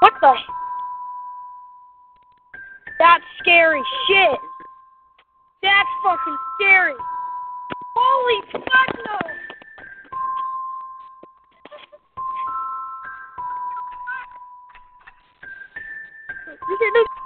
What the? That's scary shit. That's fucking scary. Holy fuck no. Look at this.